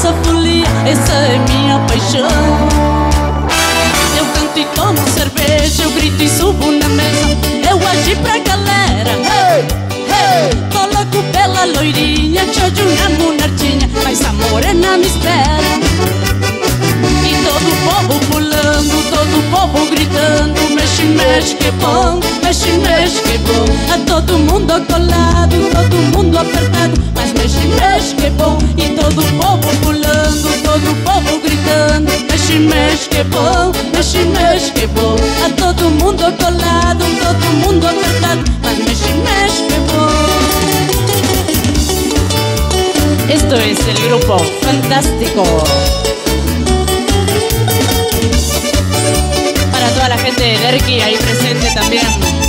dessa folia, essa é minha paixão. Eu canto e tomo cerveja, eu grito e subo na mesa, eu agi pra galera. Hey, hey. Coloco bela loirinha, jojo na monarquinha, mas a morena me espera. E todo o povo pulando, todo o povo gritando, mexe, mexe que é bom, mexe, mexe que é bom. A todo mundo colado, todo mundo apertado, mas mexe, mexe que é bom. E todo o povo pulando, todo o povo gritando, mexe, mexe que é bom, mexe, mexe que é bom. A todo mundo colado, todo mundo apertado, mas mexe, mexe que é bom. Esto es el grupo Fantástico. Para toda la gente de Lerqui ahí presente también.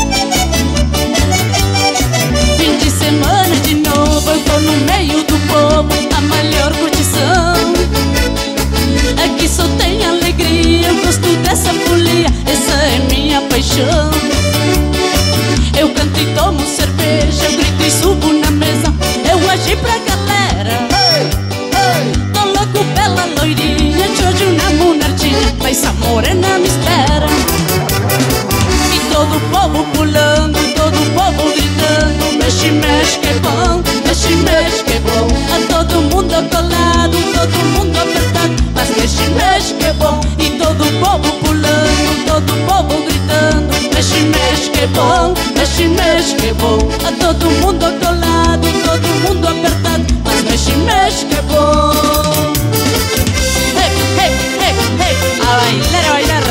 Fim de semana de novo, eu tô no meio do povo, a melhor curtição. Aqui só tem alegria, eu gosto dessa folia, essa é minha paixão. Eu canto e tomo cerveja, eu grito e subo na mesa, eu agi pra galera. Hey, hey. Coloco bela loirinha, jojo na monarquinha, mas a morena me espera. E todo o povo pulando, todo o povo gritando, mexe, mexe que é bom, mexe, mexe que é bom. A todo mundo colado, todo mundo apertado, mas mexe, mexe que é bom. E todo o povo pulando, todo o povo gritando, mexe, mexe que é bom, mexe, mexe que é bom. A todo mundo colado, todo mundo apertado, mas mexe, mexe que é bom. Hey, hey, hey, hey, a bailar, a bailar.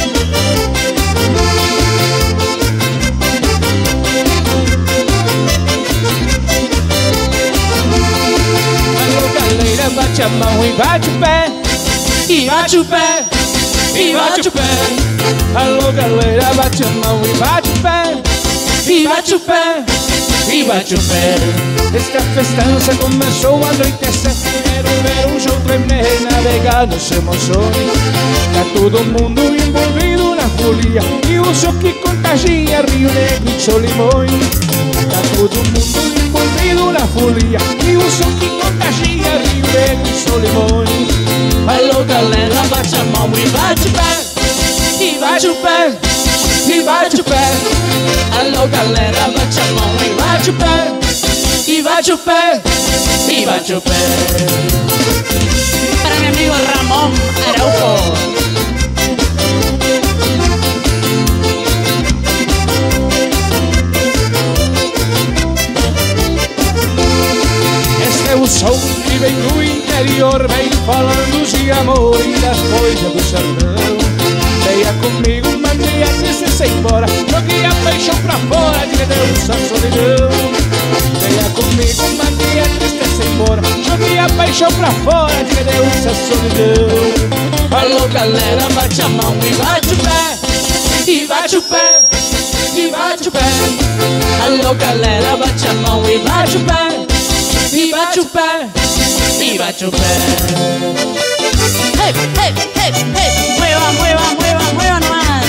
Bate a mão e bate o pé, e bate o pé, e bate o pé. Alô galera, bate a mão e bate o pé, e bate o pé, e bate o pé. Esta festança começou a anoitecer, quero ver um show tremer, navegar nos emoções. Tá todo mundo envolvido na folia, e o som que contagia Rio Negro e Solimões. Tá todo mundo envolvido na folia, e o som que contagia Rio Negro e Solimões. Alô galera, bate a mão e bate o pé, e bate o pé, e bate o pé. alô galera, bate a mão e bate o pé, E bate o pé, e bate o pé. Para mi amigo Ramón Araujo. este é o som que vem do interior, vem falando de amor e das coisas do sertão. Venha comigo, mandei a tristeza embora, joguei a paixão pra fora, de Deus a solidão. Venha comigo, mandei a tristeza embora, joguei a paixão pra fora, de Deus a solidão. Alô galera, bate a mão e bate o pé, E bate o pé, e bate o pé. alô galera, bate a mão e bate o pé, E bate o pé, y bate o pé. Hey, hey, hey, hey, mueva, mueva, mueva, mueva nomás.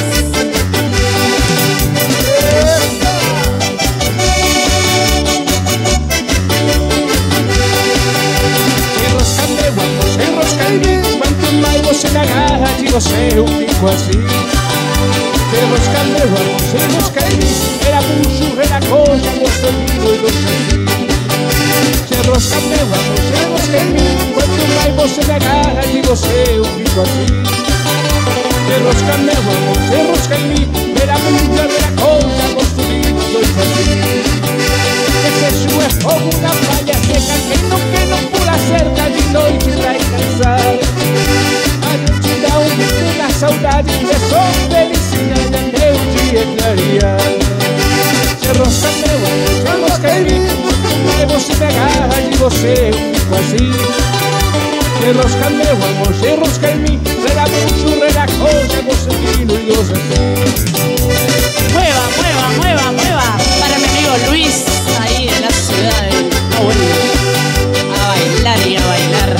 Enrosca meu amor, enrosca em mim. Quanto mais você me agarra de você eu fico assim. Enrosca meu amor, enrosca em mim. Era bucho, era coxa, gostosinho e doce. Enrosca meu amor, enrosca em mim. Quanto mais você me agarra de você eu fico assim. Enrosca meu amor, enrosca em mim. Era bucho, era coxa, gostosinho e doce. Excesso é fogo na palha seca, quem não pula cerca de noite vai cansar. A gente dá um grito na saudade, é só felicidade até o dia clarear. Se enrosca meu amor, se enrosca em mim. Mas você me agarra de você, eu fico assim. Se enrosca meu amor, se enrosca em mim. Será bucho, será coxa, gostosinho e doce assim. Mueva, mueva, mueva, mueva. Para mi amigo Luis, ahí en la ciudad de Paoli. A bailar y a bailar.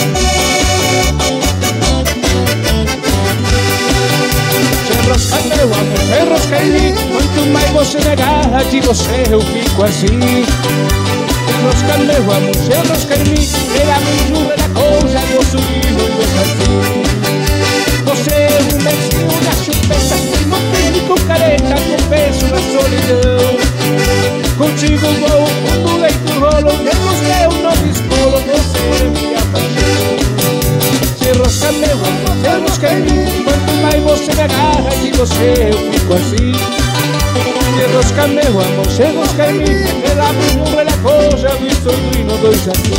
Se enrosca meu amor, se enrosca em mim. Quanto mais você me agarra de você eu fico assim. enrosca meu amor, se enrosca em mim. Era muito da coisa, eu subi no meu jardim. Você é um benzinho na chupeta, primo técnico careta, confesso na solidão. Contigo vou, quando o leito rolo, Deus meu não descolo, você é minha paixão. Se enrosca meu amor, se enrosca em mim. Quanto mais você me agarra, de você eu fico assim. Se enrosca meu amor, se enrosca em mim. Ela me número da coisa, visto e no dois assim.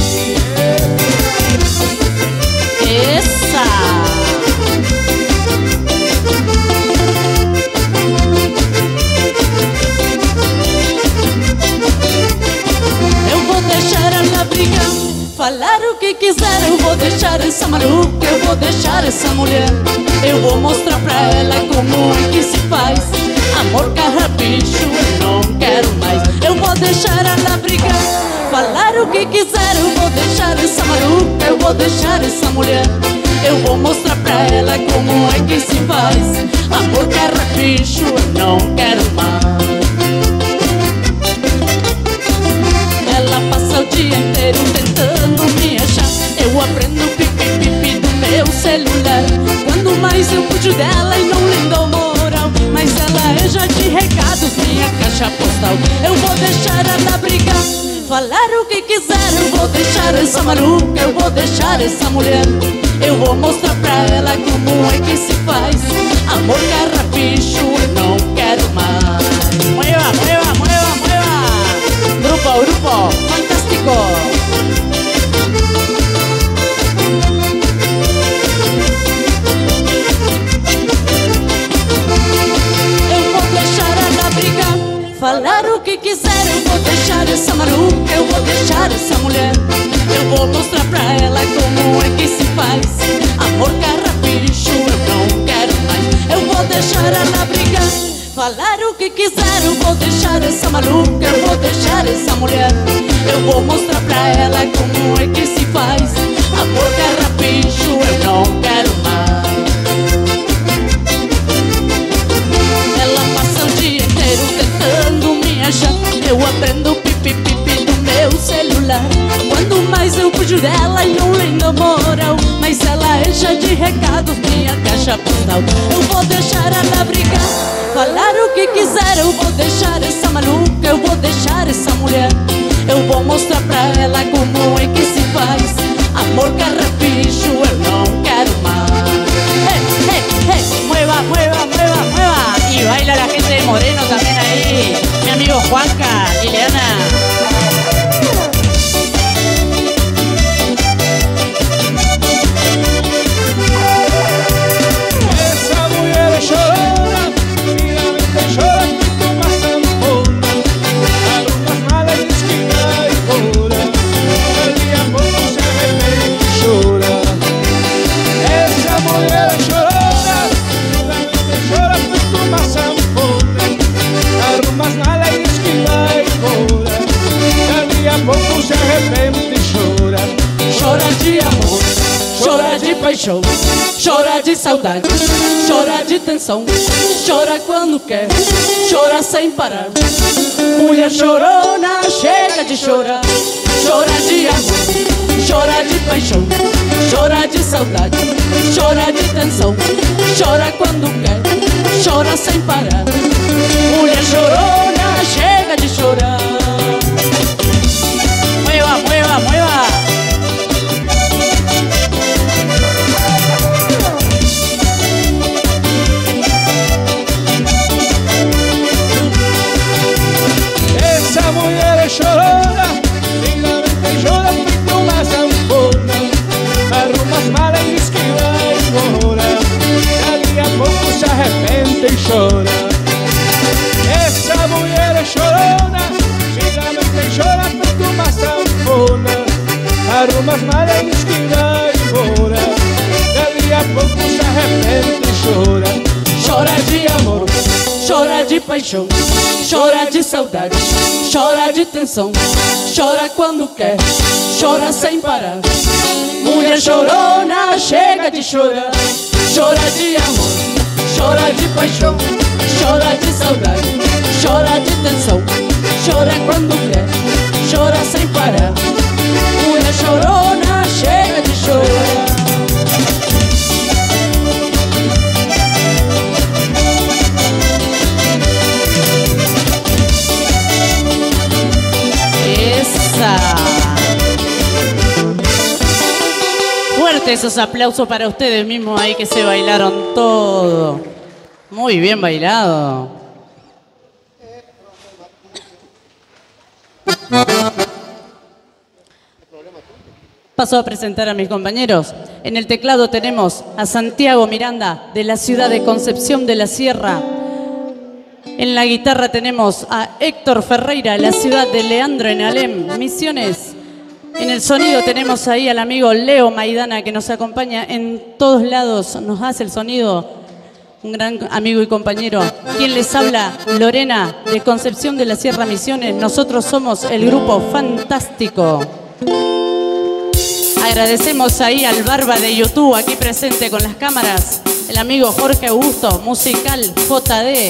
Essa! Falar o que quiser, eu vou deixar essa maluca, eu vou deixar essa mulher. Eu vou mostrar pra ela como é que se faz. Amor, carrapicho, eu não quero mais. Eu vou deixar ela brigar. Falar o que quiser, eu vou deixar essa maluca, eu vou deixar essa mulher. Eu vou mostrar pra ela como é que se faz. Amor, carrapicho, eu não quero mais. Ela passa o dia inteiro tentando me achar. Eu aprendo pipi-pipi do meu celular. Quando mais eu pude dela e não lhe dou moral. Mas ela é já de recados, minha caixa postal. Eu vou deixar ela brigar. Falar o que quiser, eu vou deixar essa maluca, eu vou deixar essa mulher. Eu vou mostrar pra ela como é que se faz. Amor, carrapicho, eu não quero mais. Mueva, mueva, mueva, mueva. Grupo, fantástico. Eu vou deixar ela brigar. Falar o que quiser, eu vou deixar essa maluca, eu vou deixar essa mulher. Eu vou mostrar pra ela como é que se faz. Amor, carrapicho, eu não quero mais. Eu vou deixar ela brigar. Falar o que quiser, eu vou deixar essa maluca, eu vou deixar essa mulher. Eu vou mostrar pra ela como é que se faz. Amor, carrapicho, eu não quero mais. Ela passa o dia inteiro tentando me achar. Eu aprendo pipi-pipi do meu celular. Quando mais eu fujo dela e não lhe dou moral. Mas ela é já de recados, minha caixa postal. Eu vou deixar ela brigar. Falar o que quiser, eu vou deixar essa maluca, eu vou deixar essa mulher. Eu vou mostrar pra ela como é que se faz. Amor, carrapicho, eu não quero mais. Hey, hey, hey, mueva, mueva, mueva, mueva. Y baila la gente de Moreno también ahí. Mi amigo Juanca, Ileana. Chora de amor, chora de paixão, chora de saudade, chora de tensão. Chora quando quer, chora sem parar. Mulher chorona, chega de chorar. Chora de amor, chora de paixão, chora de saudade, chora de tensão. Chora quando quer, chora sem parar. Mulher chorona, chega de chorar. Mueva, mueva, mueva. Essa mulher é chorona, lindamente chora feito uma sanfona. Arruma as malas e diz que vai embora. Dali a pouco se arrepende e chora. Essa mulher é chorona, lindamente chora feito uma sanfona. Arruma as malas e diz que vai embora. Dali a pouco se arrepende e chora. Chora de amor, chora de paixão, chora de saudade, chora de tensão. Chora quando quer, chora sem parar. Mulher chorona, chega de chorar. Chora de amor, chora de paixão, chora de saudade, chora de tensão. Chora quando quer, chora sem parar. fuerte esos aplausos para ustedes mismos ahí que se bailaron todo. Muy bien bailado. Paso a presentar a mis compañeros. En el teclado tenemos a Santiago Miranda, de la ciudad de Concepción de la Sierra. En la guitarra tenemos a Héctor Ferreira, de la ciudad de Leandro en Alem, Misiones. En el sonido tenemos ahí al amigo Leo Maidana, que nos acompaña en todos lados, nos hace el sonido, un gran amigo y compañero. Quien les habla, Lorena, de Concepción de la Sierra, Misiones. Nosotros somos el grupo Fantástico. Agradecemos ahí al Barba de YouTube, aquí presente con las cámaras, el amigo Jorge Augusto, musical JD.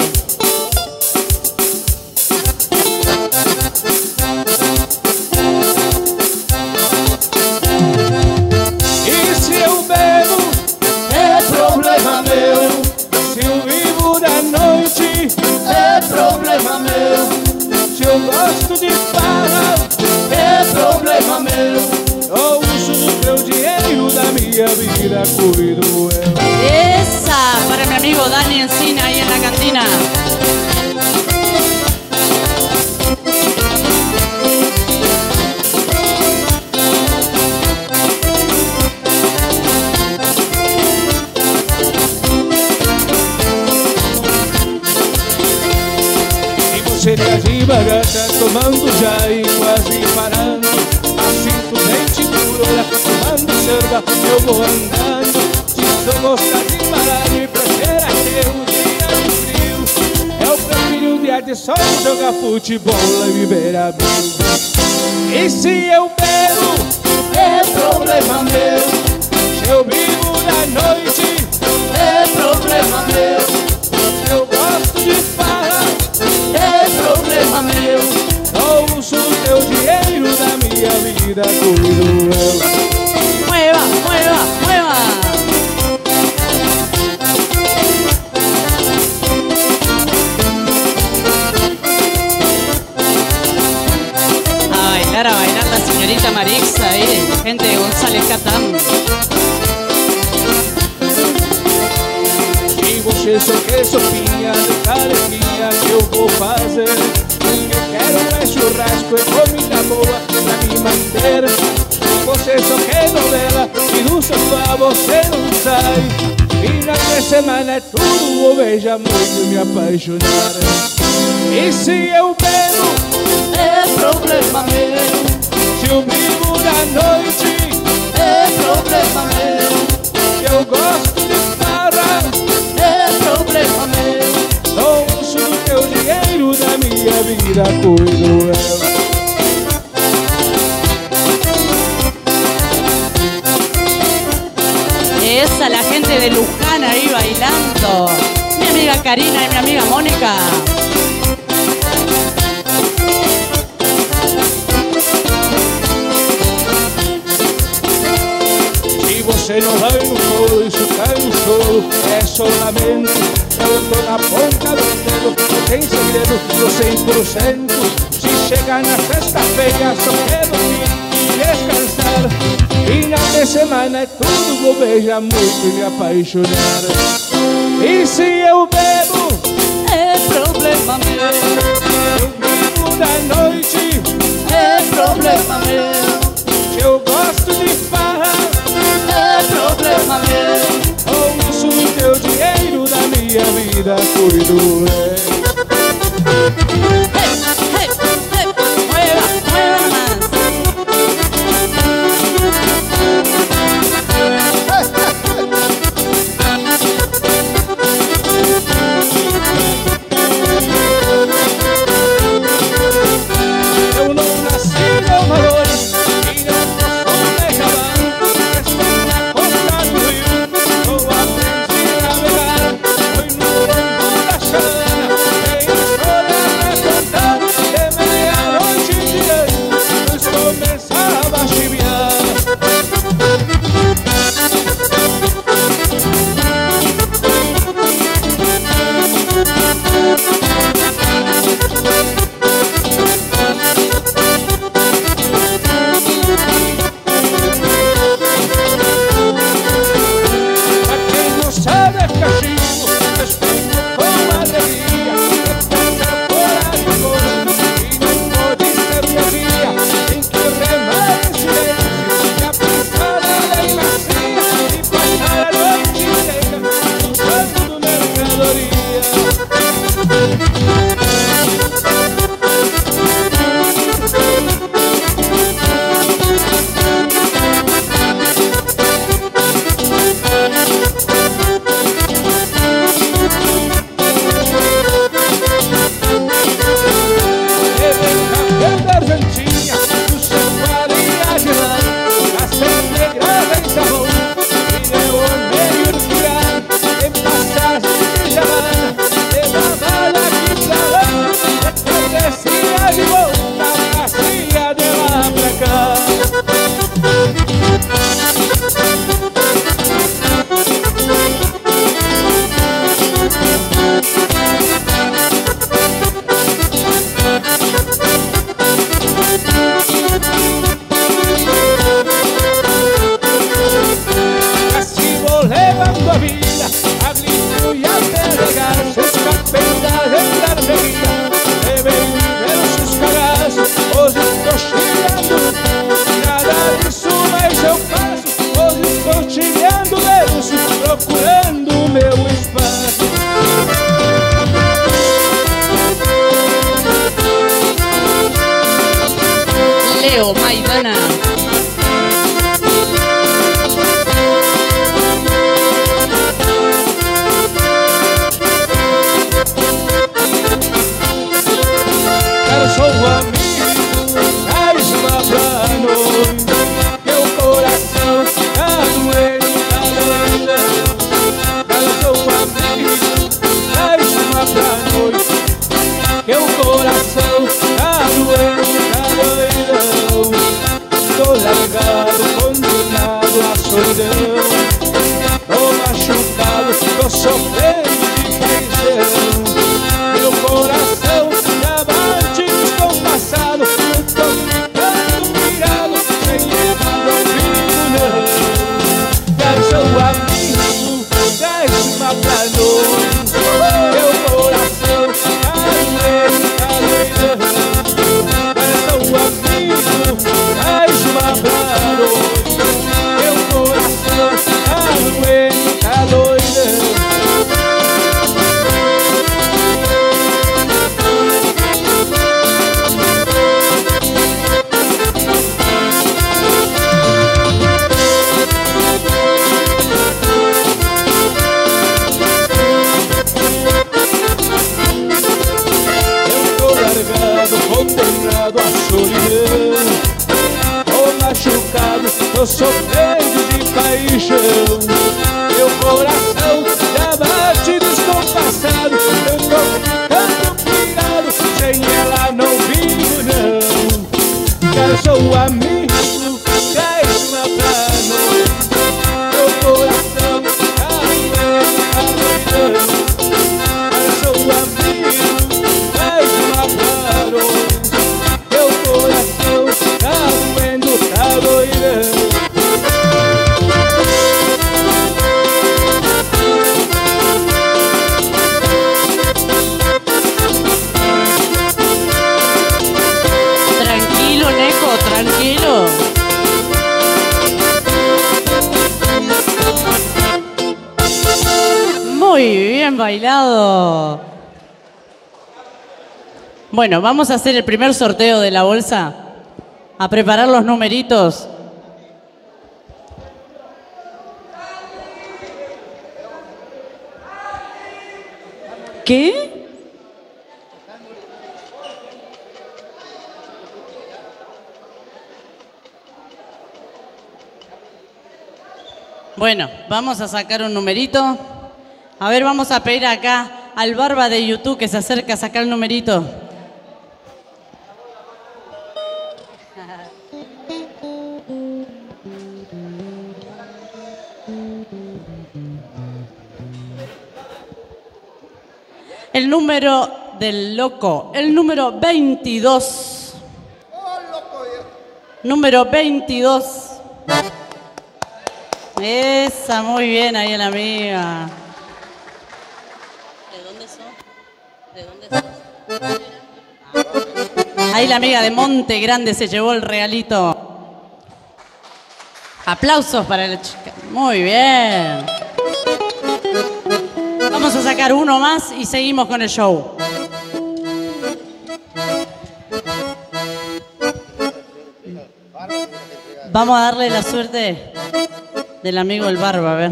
E se eu bebo, é problema meu. Se eu vivo da noite, é problema meu. Se eu gosto de farra, é problema meu. Eu uso do teu dinheiro, da minha vida cuido eu. Esa, para mi amigo Dani Encina ahí en la cantina. E você devagar, tá tomando já e quase parando. Sinto dente duro, ela tá tomando cerva, eu vou andando. Se eu gostar de parar, me prefere ter um dia de frio. Eu prefiro um dia de sol, jogar futebol e viver a vida. E se eu bebo, é problema meu. Se eu vivo da noite, é problema meu. Se eu gosto de farra, é problema meu. Eu uso o teu dinheiro, da minha vida cuido eu. Mueva, mueva, mueva. A bailar la señorita Marixa ahí, gente de González Catán. E você só quer sopinha de carequinha que eu vou fazer. Quero é churrasco e comida boa pra me manter. E você só quer novela e do sofá você não sai. Final de semana é tudo, vou beijar muito e me apaixonar. E se eu bebo, é problema meu. Se eu vivo da noite, é problema meu. Se eu gosto de farra, é problema meu. Não uso do teu dinheiro, da minha vida cuido eu. Esa, la gente de Luján ahí bailando. Mi amiga Karina y mi amiga Mónica. Se você não vai no colo, isso cai no choro, é só lamento. Eu tô na ponta do dedo, não tem segredo, tô 100%. Se chegar na sexta-feira, só quero ir descansar. Final de semana é tudo, vou beijar muito e me apaixonar. E se eu bebo, É problema meu. eu vivo da noite, É problema meu. se eu gosto de farra, É problema meu. eu uso o teu dinheiro, da minha vida cuido eu. Hey, hey, hey. Mueva, mueva más. meu coração tá doendo, tá doidão. Tô largado, condenado à solidão. Tô machucado, tô sofrendo de paixão. Meu coração já bate descompassado. Eu tô ficando pirado, sem errar não vivo não. Quero seu amigo, traz uma pra nós. Meu coração tá doendo, tá doidão. Quero seu amigo, traz uma pra nós. Meu coração tá doendo, tá doidão. Condenado à solidão, tô machucado, tô sofrendo de paixão. Meu coração já bate descompassado. Eu tô ficando pirado, sem ela não vivo não. Quero seu amigo, traz uma pra nós. Meu coração tá doendo, tá doidão. Quero seu amigo, traz uma pra nós. Meu coração tá doendo, tá doidão. Tranquilo, Neco, tranquilo. Muy bien bailado. Bueno, vamos a hacer el primer sorteo de la bolsa. A preparar los numeritos. ¿Qué? Bueno, vamos a sacar un numerito. A ver, vamos a pedir acá al Barba de YouTube que se acerca a sacar el numerito. El número del loco, el número 22. Número 22. Esa, muy bien, ahí la amiga. ¿De dónde sos? ¿De dónde sos? Ahí la amiga de Monte Grande se llevó el regalito. Aplausos para la chica. Muy bien. Vamos a sacar uno más y seguimos con el show. Vamos a darle la suerte del amigo el Barba, a ver.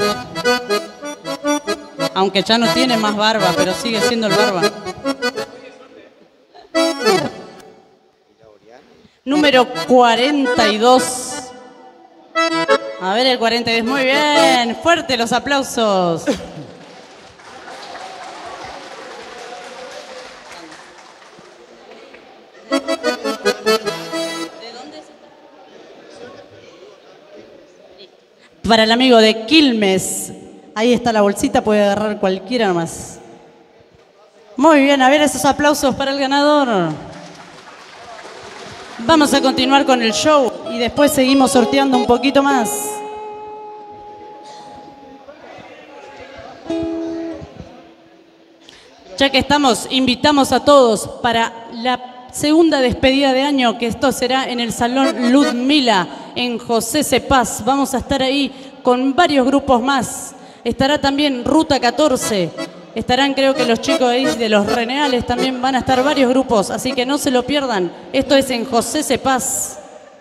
Aunque ya no tiene más barba, pero sigue siendo el Barba. Número 42. A ver el 42. Muy bien. Fuerte los aplausos. Para el amigo de Quilmes. Ahí está la bolsita, puede agarrar cualquiera nomás. Muy bien, a ver esos aplausos para el ganador. Vamos a continuar con el show y después seguimos sorteando un poquito más. Ya que estamos, invitamos a todos para la segunda despedida de año, que esto será en el Salón Ludmila, en José Cepaz. Vamos a estar ahí con varios grupos más. Estará también Ruta 14. Estarán, creo que los chicos ahí de los Reneales también van a estar varios grupos, así que no se lo pierdan. Esto es en José Cepaz.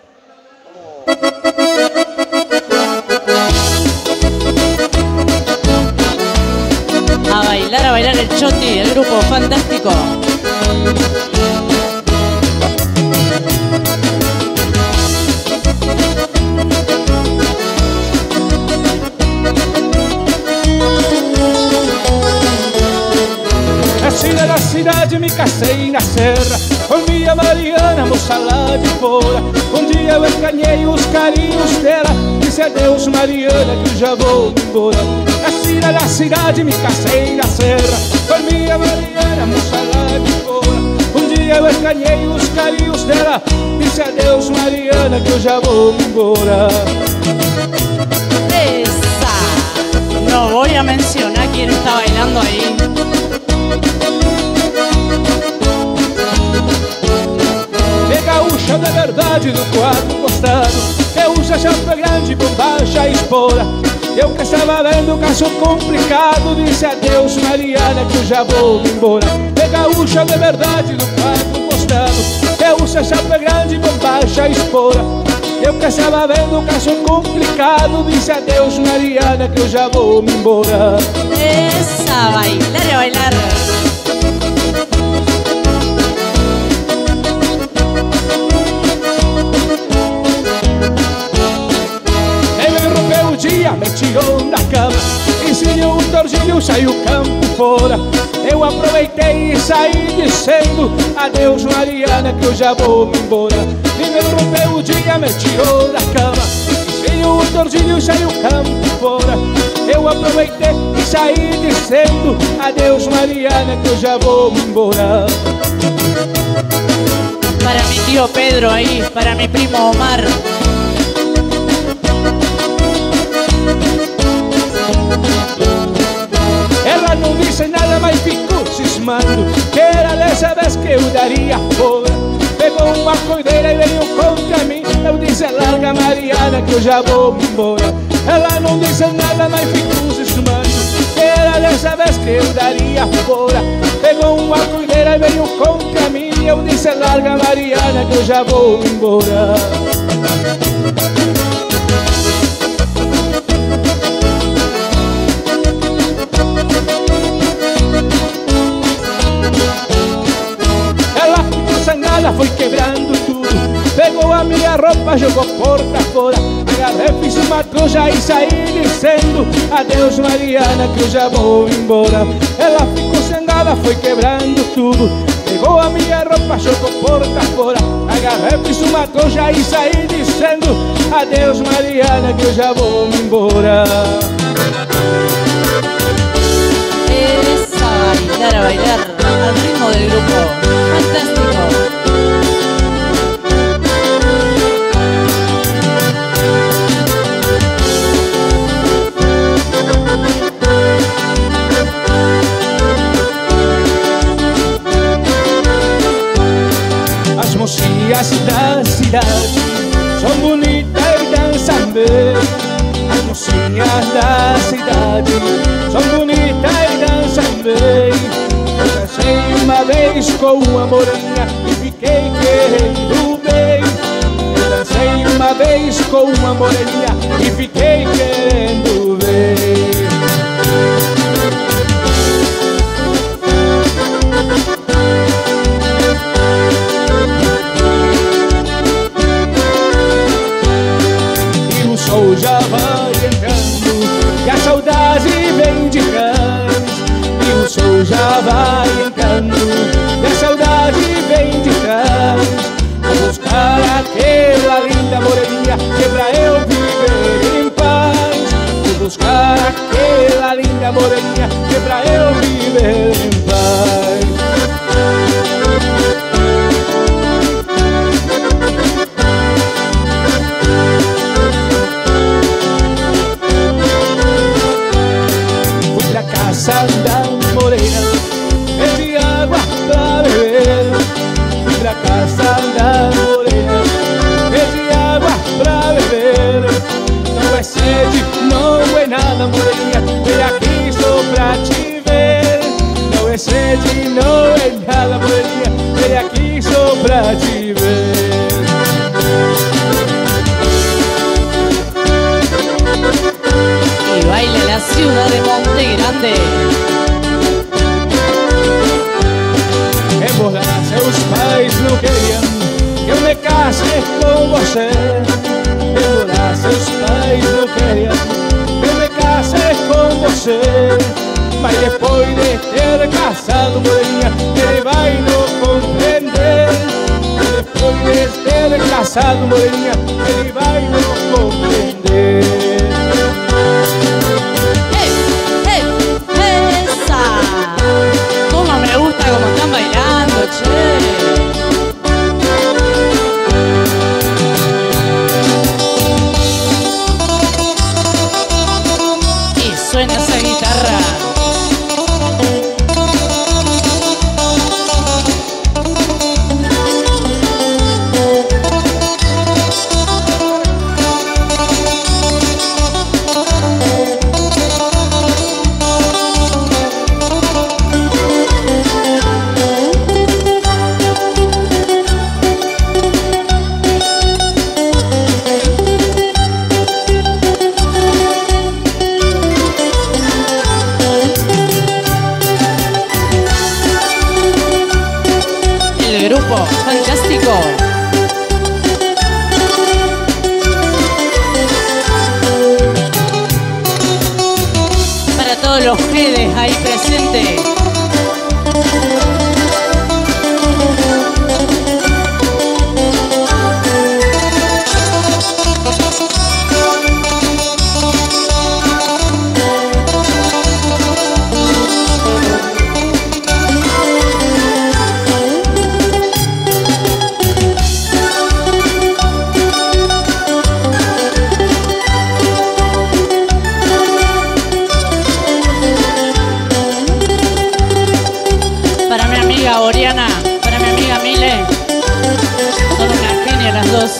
A bailar el Choti, el grupo fantástico. Nasci na cidade, me casei, nasci serra. Com minha Mariana, moça lá de fora. Um dia eu encanhei os carinhos dela. Disse adeus Mariana que eu já vou embora. Nasci na cidade, me casei na serra. Com minha Mariana, moça lá de fora. Um dia eu encanhei os carinhos dela. Disse adeus Mariana que eu já vou embora. Esa. No voy a mencionar quién está bailando ahí. Gaúcha da verdade do quadro postado. Eu uso chapa grande, bombacha e espora. Eu que estava vendo o caso complicado. Disse adeus Mariana que eu já vou embora. É gaúcha da verdade do quadro postado. Eu uso chapa grande, bombacha e espora. Eu que estava vendo o caso complicado. Disse adeus Mariana que eu já vou embora. Esa, bailar y bailar. Me tirou da cama, ensinou um torcilho, saiu campo fora. Eu aproveitei e saí dizendo adeus Mariana que eu já vou me embora. E me rompeu o dia, me tirou da cama, ensinou um torcilho, saiu campo fora. Eu aproveitei e saí dizendo adeus Mariana que eu já vou me embora. Para mi tío Pedro ahí, para mi primo Omar. Ela não disse nada, mas ficou cismando que era dessa vez que eu daria fora. Pegou uma cordeira e veio contra mim. Eu disse larga Mariana que eu já vou me embora. Ela não disse nada, mas ficou cismando que era dessa vez que eu daria fora. Pegou uma cordeira e veio contra mim. Eu disse larga Mariana que eu já vou me embora. Foi quebrando tudo, pegou a minha roupa, jogou porta fora. Agarrei, fiz uma trouxa e saí dizendo adeus Mariana que eu já vou embora. Ela ficou zangada, foi quebrando tudo, pegou a minha roupa, jogou porta fora. Agarrei, fiz uma trouxa e saí dizendo adeus Mariana que eu já vou embora. Esa, bailar a bailar al ritmo del grupo. Fantástico. As mocinhas da cidade são bonitas e dançam bem. As mocinhas da cidade são bonitas e dançam bem. Eu dancei uma vez com uma moreninha e fiquei querendo bem. Eu dancei uma vez com uma moreninha e fiquei querendo bem. Já vai entrando e a saudade vem de trás. E o sol já vai entrando e a saudade vem de trás. Vou buscar aquela linda moreninha que pra eu viver em paz. Vou buscar aquela linda moreninha que pra eu viver em paz. Casa da morena, pedi água pra beber. Fui pra casa da morena, pedi água pra beber. Não é sede, não é nada, moreninha, vem aqui só pra te ver. Não é sede, não é nada, moreninha, vem aqui só pra te ver. Y baila la ciudad de Monte Grande. Embora seus pais não queriam que eu me case com você. Embora seus pais não queriam que eu me case com você. Mas depois de ter casado, moreninha, ele vai não compreender. pasado, moreña, ven y bailemos comprender. ¡Esa! ¡Cómo me gusta cómo están bailando, che! Suena esa guitarra. Fantástico. Para todos los jedes ahí presentes. Oriana, para mi amiga Mile, son una genia las dos.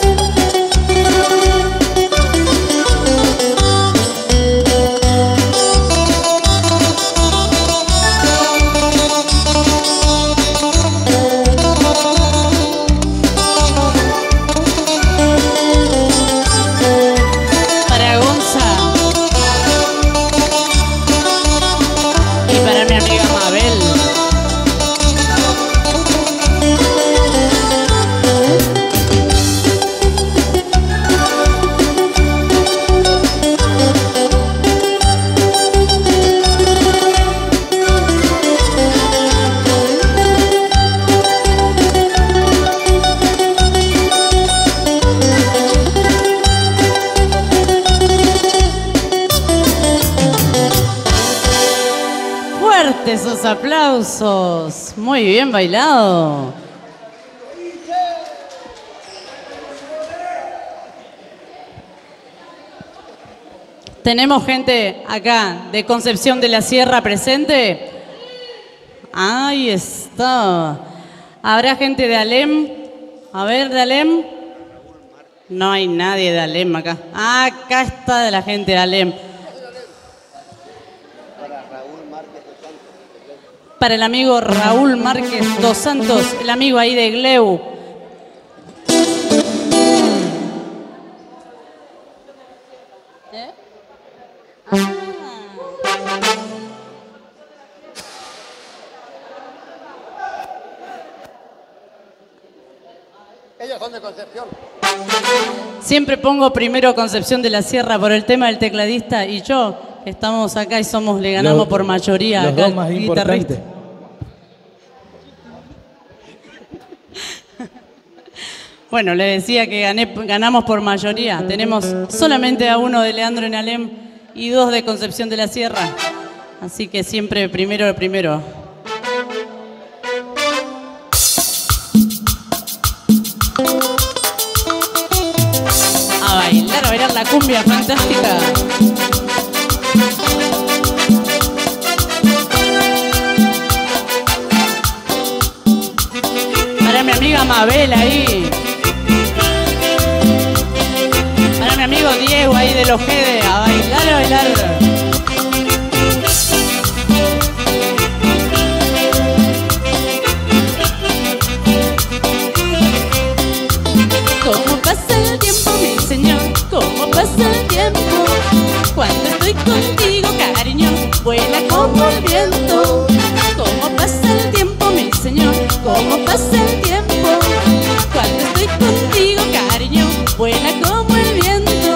Para Gonza y para mi amiga Mabel. Esos aplausos, muy bien bailado. Tenemos gente acá de Concepción de la Sierra presente. Ahí está. ¿Habrá gente de Alem? A ver, de Alem. No hay nadie de Alem acá. Acá está la gente de Alem. Para el amigo Raúl Márquez dos Santos, el amigo ahí de Gleu. Ellos son de Concepción. Siempre pongo primero Concepción de la Sierra por el tema del tecladista y yo, estamos acá y somos, le ganamos por mayoría. Los acá, dos más importantes. Bueno, le decía que ganamos por mayoría. Tenemos solamente a uno de Leandro en Alem y dos de Concepción de la Sierra. Así que siempre primero el primero. A bailar la cumbia fantástica. Para mi amiga Mabel ahí. Para mi amigo Diego ahí de los Jedes. A bailar, a bailar. ¿Cómo pasa el tiempo, mi señor? ¿Cómo pasa el tiempo? Cuando estoy contigo, cariño, vuela como el viento. ¿Cómo pasa el tiempo, mi señor? ¿Cómo pasa el tiempo? Cuando estoy contigo, cariño, vuela como el viento.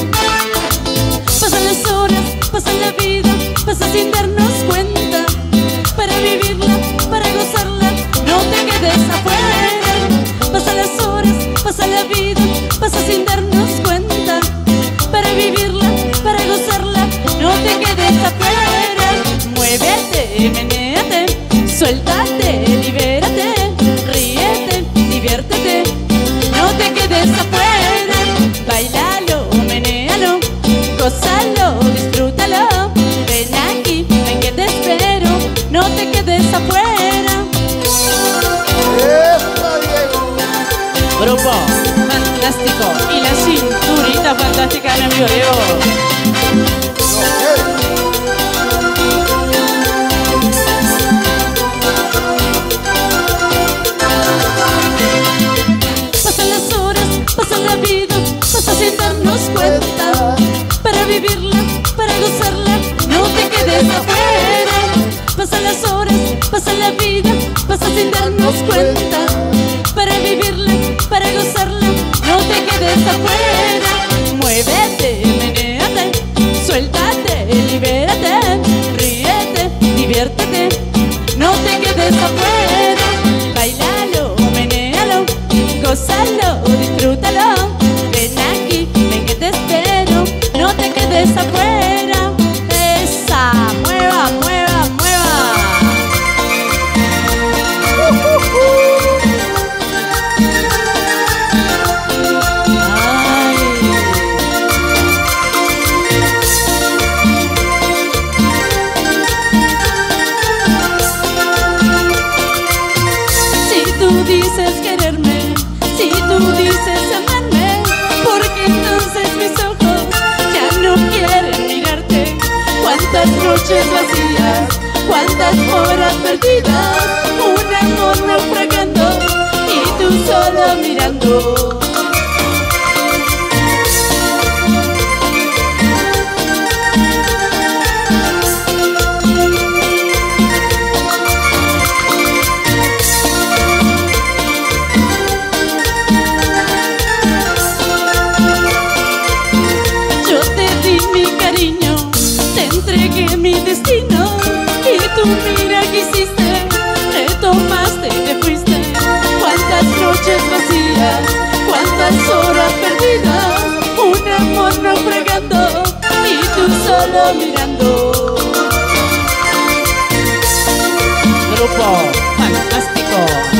Pasan las horas, pasa la vida, pasa sin darnos cuenta. Para vivirla, para gozarla, no te quedes afuera. Pasan las horas, pasa la vida, Suéltate, libérate, ríete, diviértete, no te quedes afuera. Bailalo, menéalo, gózalo, disfrútalo. Ven aquí, ven que te espero, no te quedes afuera. ¡Eso, Diego! Grupo fantástico y la cinturita fantástica de mi amigo Diego. Pasan las horas, pasa la vida, pasa sin darnos cuenta. Para vivirla, para gozarla, no te quedes afuera. Pasan las horas, pasa la vida, pasa sin darnos cuenta. Para vivirla, para gozarla, no te quedes afuera. Muévete, menéate, suéltate, libérate, ríete, diviértete, no te quedes afuera. Bailalo, menéalo, gózalo, disfrútalo. Ven aquí, ven que te espero, no te quedes afuera. Esa, mueva, mueva, mueva. Si tú dices quererme, si tú dices amarme, porque entonces mis ojos ya no quieren mirarte. Cuántas noches vacías, cuántas horas perdidas, un amor naufragando y tú solo mirando. Yo te di mi cariño, te entregué mi destino, y tú mira que hiciste, te tomaste y te fuiste. Cuántas noches vacías, cuántas horas perdidas, un amor naufragando y tú solo mirando. Grupo fantástico.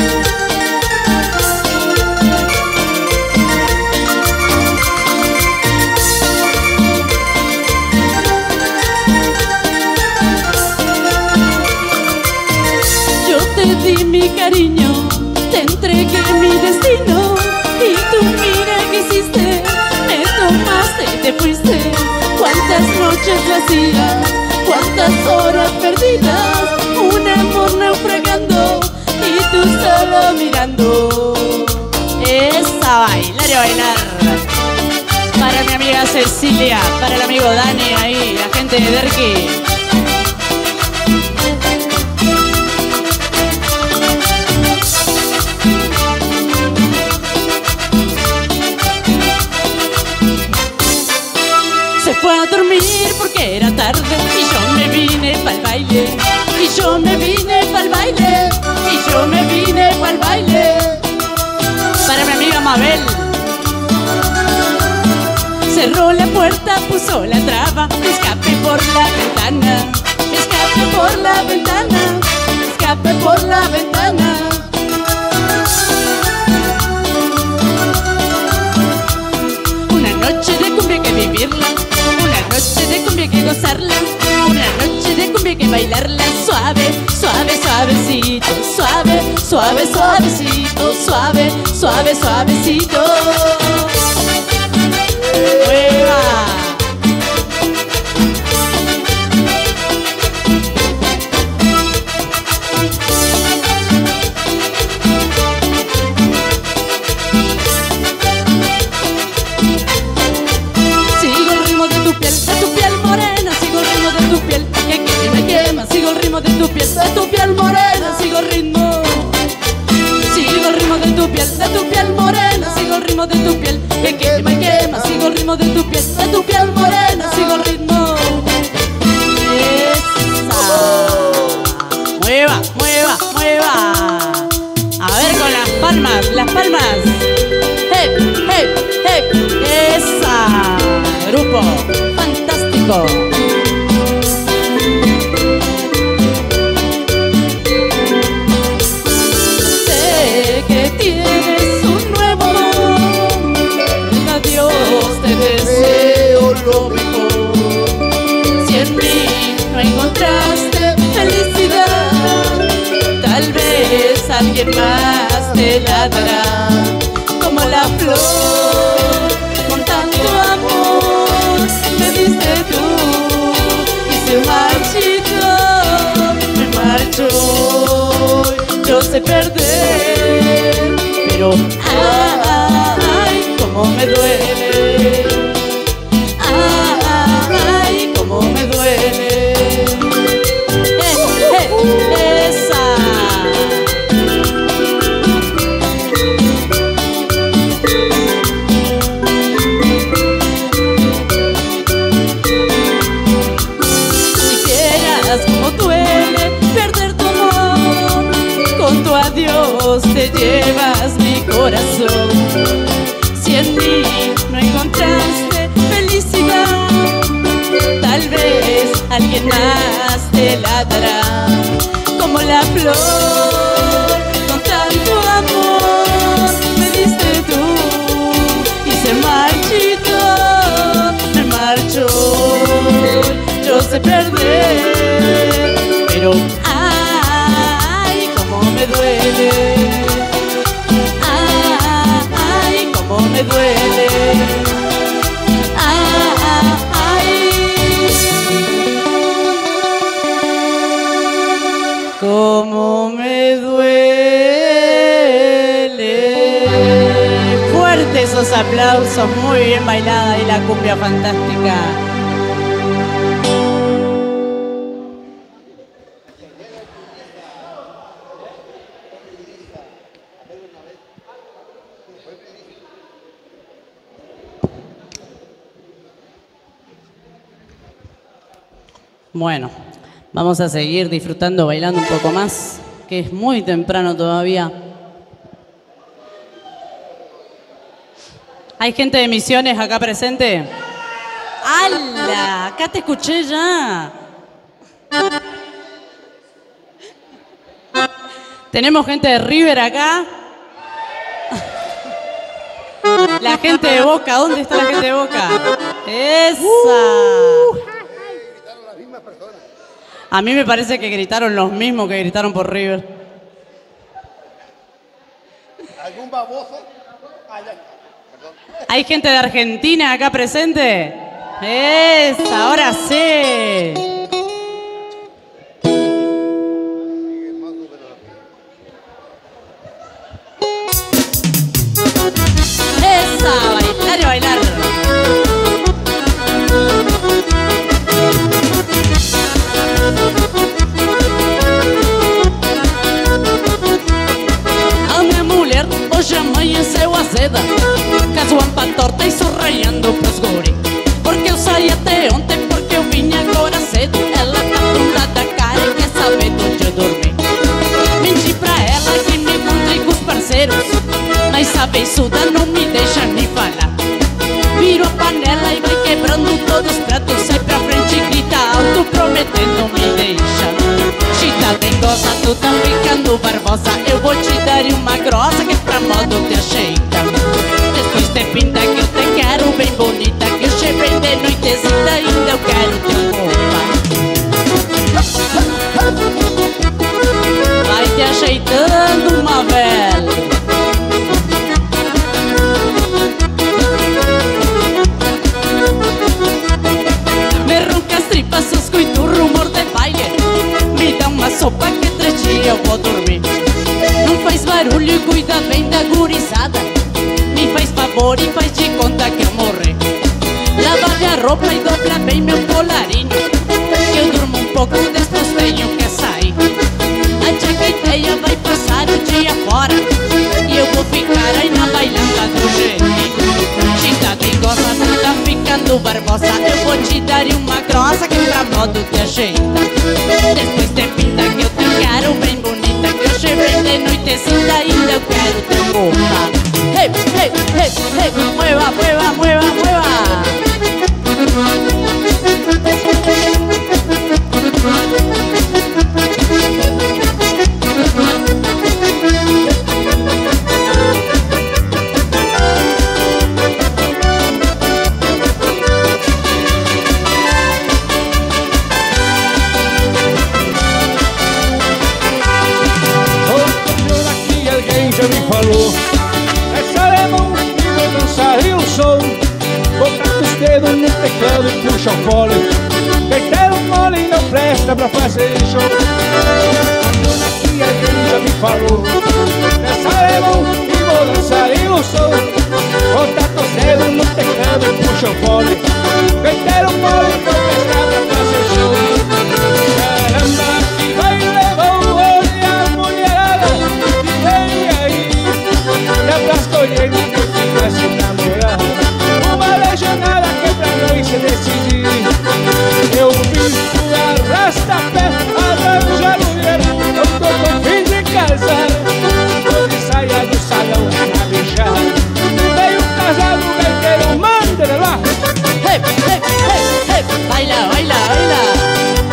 Yo te di mi cariño, te entregué mi destino, y tú mira que hiciste, me tomaste y te fuiste. Cuántas noches vacías, cuántas horas perdidas, un amor naufragando y tú solo mirando. Esa, bailar y bailar. Para mi amiga Cecilia, para el amigo Dani ahí, la gente de Derqui. Se fue a dormir porque era tarde y yo me vine pa'l baile, y yo me vine pa'l baile, y yo me vine pa'l baile. Para mi amiga Mabel. Cerró la puerta, puso la traba, escape por la ventana, escape por la ventana, escape por la ventana. Una noche de cumbia hay que vivirla, una noche de cumbia hay que gozarla, una noche de cumbia hay que bailarla suave, suave, suavecito, suave, suave, suavecito, suave, suave, suavecito. ¡Mueva! Sigo el ritmo de tu piel morena, sigo el ritmo de tu piel que me quema, sigo el ritmo de tu piel morena, sigo el ritmo. Sigo el ritmo de tu piel morena, sigo el ritmo de tu piel que quema y quema, sigo el ritmo de tu piel morena, sigo el ritmo. Esa. Mueva, mueva, mueva. A ver con las palmas, las palmas. Hey, hey, hey. Esa. Grupo fantástico. alguien más te ladra como la flor. Con tanto amor me diste tú y se marchito, me marcho. Yo sé perder, pero ay, cómo me duele. Ay, cómo me duele. Esa. Si quieras como duele perder tu amor, con tu adiós te llevas mi corazón. Si en mí no encontraste felicidad, tal vez alguien más te ladra como la flor. Con tanto amor me diste tú y se marchito, me marcho. Yo sé perder, pero ay, cómo me duele. Ay, cómo me duele. Cómo me duele. Fuertes esos aplausos, muy bien bailada y la cumbia fantástica. Bueno, vamos a seguir disfrutando, bailando un poco más, que es muy temprano todavía. ¿Hay gente de Misiones acá presente? ¡Hala! Acá te escuché ya. ¿Tenemos gente de River acá? La gente de Boca, ¿dónde está la gente de Boca? ¡Esa! A mí me parece que gritaron los mismos que gritaron por River. ¿Algún baboso? ¿Hay gente de Argentina acá presente? ¡Esa! Ahora sí. ¡Esa! Bailar y bailar. A minha mulher hoje amanheceu azeda, casou pra torta e sorraiando pros guri. Porque eu saí até ontem, porque eu vim agora cedo. Ela tá bunda da cara e quer saber onde eu dormi. Menti pra ela que me encontrei com os parceiros, mas a beiçuda não me deixa nem falar. Viro a panela e vai quebrando todos os pratos, sai pra frente e grita alto, prometendo me deixar. Chita dengosa, tu tá ficando barbosa, eu vou te dar uma grossa que pra modo te ajeita. Depois te pinta que eu te quero bem bonita, que eu che bem de noitezita, ainda eu quero teu roupa. Vai te ajeitando, uma velha. Me ronca as tripas, suscoito o rumor de baile. Me dá uma sopa que 3 dias eu vou dormir. Não faz barulho e cuida bem da gurizada, me faz favor e faz de conta que eu morri. Lava minha roupa e dobra bem meu colarinho, eu durmo um pouco, depois tenho que sair. A jaqueteia vai passar o dia fora e eu vou ficar aí na bailanda do jeitinho. Chita dengosa, tu tá ficando barbosa, eu vou te dar uma grossa que pra modo te ajeita. Depois te pinta que eu te quero bem bonita, que eu cheguei de noitecita, ainda eu quero teu roupa. Hey, hey, hey, hey, mueva, mueva, mueva, mueva. falou: essa alemão e vou dançar ilusão. Botar os dedos no teclado e puxa o fole. Deitar um mole não presta pra fazer show. Dona Tia já me falou: essa alemão e vou dançar ilusão. Botar os dedos no teclado e puxa o fole. Deitar um mole não presta pra fazer show. Caramba, que vai levar o olho e a mulherada que vem aí. Dá pra escolher ninguém fica sem namorar. Uma legionada que é pra nós se decidir. Eu vim pro arrasta-pé, arranja mulher. Eu tô com fim de casar. Tô de saia do salão pra beijar. Veio casado, gaiteiro, manda lá. Hey, hey, hey, hey, baila, baila, baila.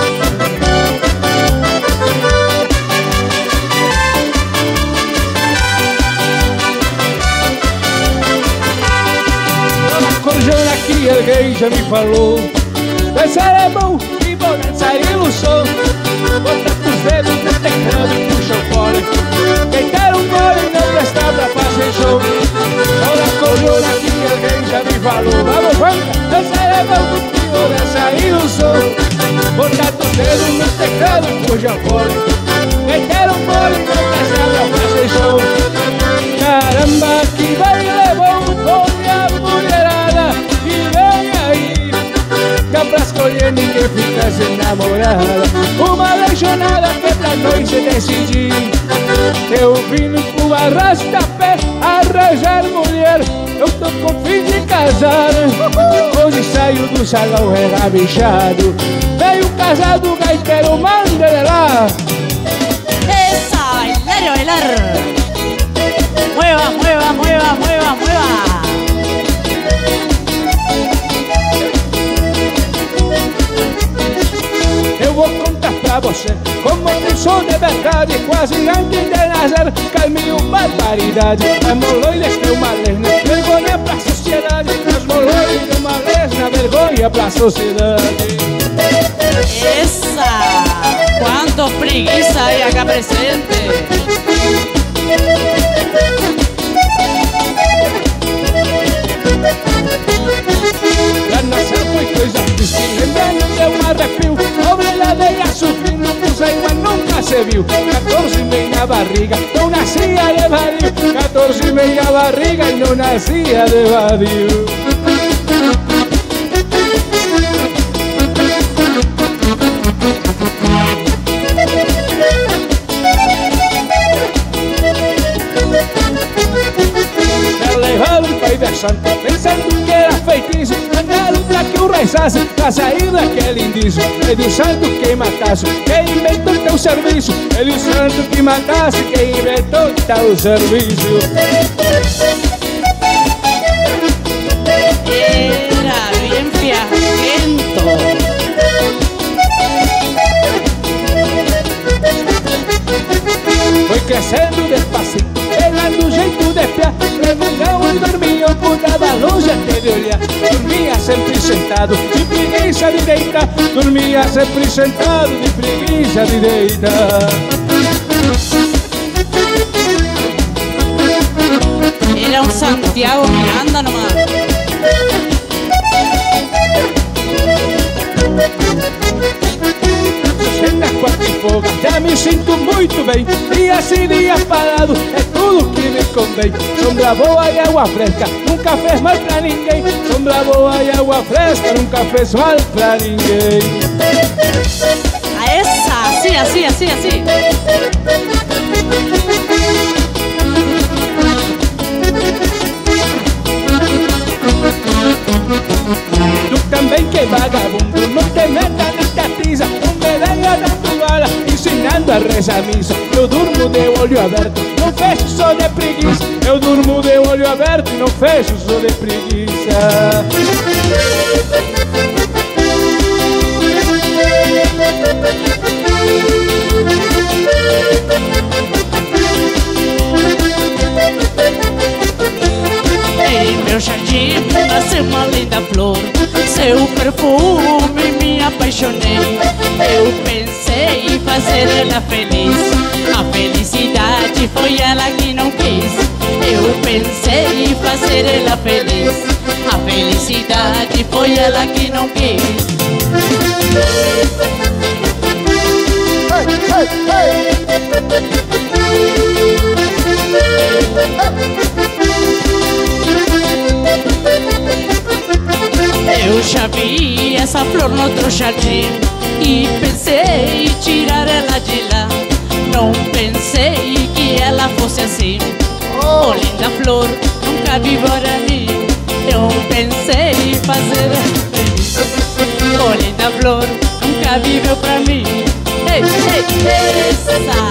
Corjona que alguém já me falou: dançar é bom e vou dançar ilusão. Bota os dedos no teclado e puxa o fole. Deitar um gole e não prestar pra fazer show. Olha a corjona que alguém já me falou: vamos, vamos, dançar é bom e vou dançar ilusão. Bota os dedos no teclado e puxa o fole. Deitar um gole e não prestar pra fazer show. Caramba, que vai levar um gole e a mulherada que vem aí. Dá pra escolher, ninguém fica sem namorada. Uma legionada que é pra nós se decidir. Eu vim pro arrasta-pé arranjar mulher. Eu tô com fim de casar. Hoje saio do salão regabichado. Veio casado, gaiteiro, manda lá. Esa, bailar, bailar. Mueva, mueva, mueva, mueva, mueva. Eu vou contar pra você como eu sou de verdade. Quase antes de nascer caminho barbaridade. As moloidas que uma lesna, vergonha pra sociedade. As moloidas que uma lesna, vergonha pra sociedade. Esa, cuántos preguiça hay acá presente. Pra nascer foi coisa difícil, lembrando deu um arrepio. Pobre ladeira sofrendo, mas nunca se viu. 14 meses na barriga, não nascia de vadio. 14 meses na barriga e não nascia de vadio. Pensando que era feitiço, mandaram pra que eu rezasse pra sair daquele indício. Ele o santo que matasse, quem inventou teu serviço. Ele o santo que matasse, quem inventou teu serviço. Era bien fiajento. Foi crescendo despacito, pegando jeito de pé. Levantava e dormia, eu pudava longe até de olhar. Dormia sempre sentado, de preguiça de deitar. Dormia sempre sentado, de preguiça de deitar. Era un Santiago Miranda nomás. Na quarta e folga, já me sinto muito bem. Dia sim, dia parado, é tudo que me convém. Sombra boa e água fresca, nunca fez mal pra ninguém. Sombra boa e água fresca, nunca fez mal pra ninguém. A esa, así, así, así, así. Tu também que vagabundo, não te meta nesta tisa. Não me venha dando bala, ensinando a rezar missa. Eu durmo de olho aberto, não fecho só de preguiça. Eu durmo de olho aberto, não fecho só de preguiça. Em meu jardim nasceu uma linda flor. Seu perfume me apaixonei. Eu pensei em fazer ela feliz. A felicidade felicidade foi ela que não quis. Eu pensei em fazer ela feliz. A felicidade foi ela que não quis. Eu já vi essa flor no outro jardim e pensei em tirar ela de lá. Não pensei que ela fosse assim. Oh, linda flor, nunca vi Guarani. Eu pensei em fazer ela feliz. Oh, linda flor, nunca viveu pra mim. Ei, ei, essa!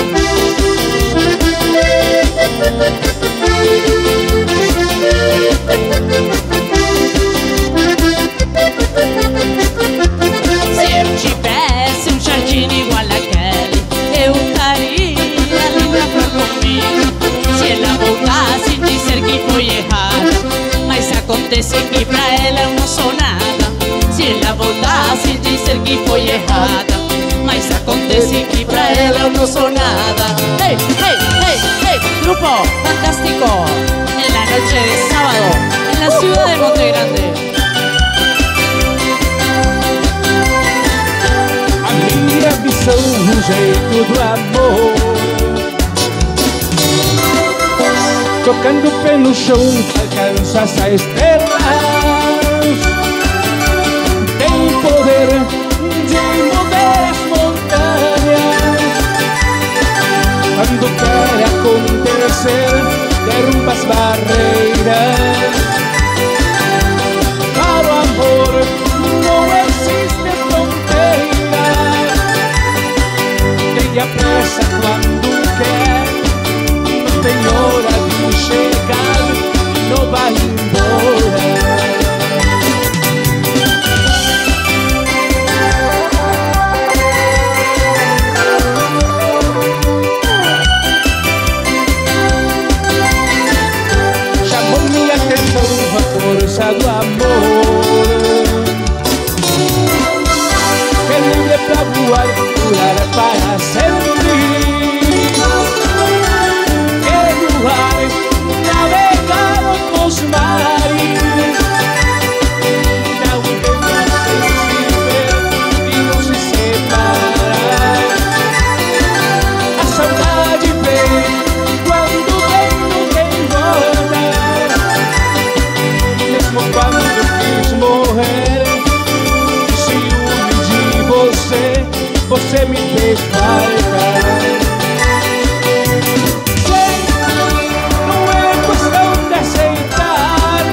Se eu tivesse um jardim igual àquele, eu estaria linda flor comigo. Se ela voltasse dizer que foi errada, mas acontece que pra ela eu não sou nada. Se ela voltasse dizer que foi errada, mas acontece que pra ela eu não sou nada. Hey, hey, hey, hey, grupo fantástico, en la noche de sábado, en la ciudad de Monte Grande. A minha visão no jeito do amor, tocando o pé no chão, alcança as estrelas. Tem poder de mover as montanhas. Quando quer acontecer, derruba as barreiras. Para o amor não existe fronteira. Tenha pressa quando quer, não tem hora de chegar, não vai embora. Força do amor, que é livre pra voar, voar para sempre. Quer voar, navegar nos mares, dá um tempo sem se ver e não se separar. A saudade vem quando vem, não tem volta. Mesmo quando quis morrer, de ciúme de você, você me fez falta. Sei, não é questão de aceitar.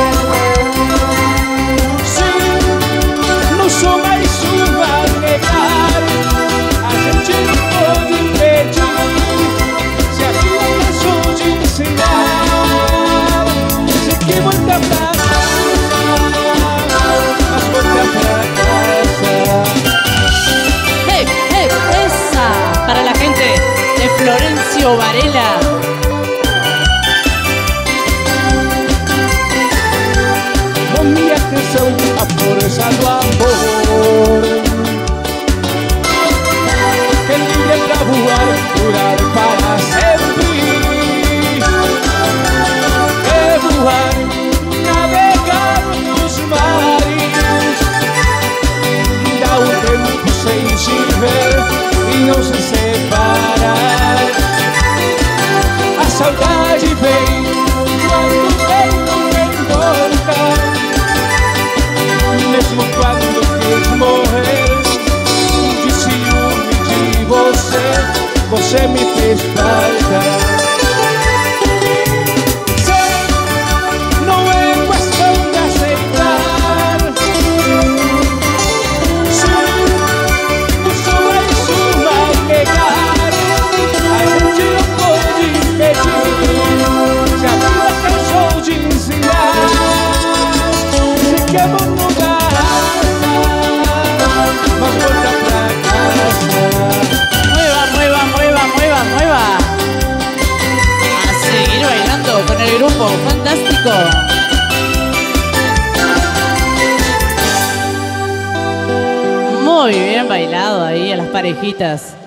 Sim, não sou mais uma a negar. A gente não pode impedir. Se a vida cansou de ensinar, sei que volta pra Hey, hey, esa para la gente de Florencio Varela. Com minha atenção, a força do amor, que é livre pra voar, durar para sempre. É voar, navegar nos mares, dá um tempo sem se ver e não se separar. A saudade vem quando vem, não tem volta. Mesmo quando quis morrer, de ciúme de você, você me fez falta. Con el grupo fantástico. Muy bien bailado ahí a las parejitas.